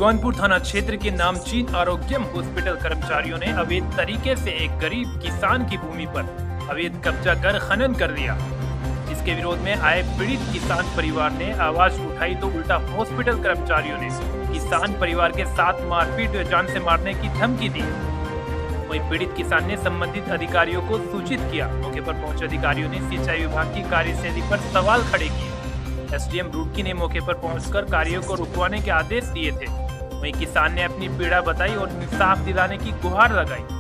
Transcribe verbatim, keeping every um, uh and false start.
जौनपुर थाना क्षेत्र के नामचीन आरोग्यम हॉस्पिटल कर्मचारियों ने अवैध तरीके से एक गरीब किसान की भूमि पर अवैध कब्जा कर खनन कर दिया। इसके विरोध में आए पीड़ित किसान परिवार ने आवाज उठाई तो उल्टा हॉस्पिटल कर्मचारियों ने किसान परिवार के साथ मारपीट जान से मारने की धमकी दी। वहीं पीड़ित किसान ने संबंधित अधिकारियों को सूचित किया। मौके पर पहुंचे अधिकारियों ने सिंचाई विभाग की कार्यशैली पर सवाल खड़े किए। एसडीएम रुड़की ने मौके पर पहुंचकर कार्यों को रुकवाने के आदेश दिए थे। वहीं किसान ने अपनी पीड़ा बताई और इंसाफ दिलाने की गुहार लगाई।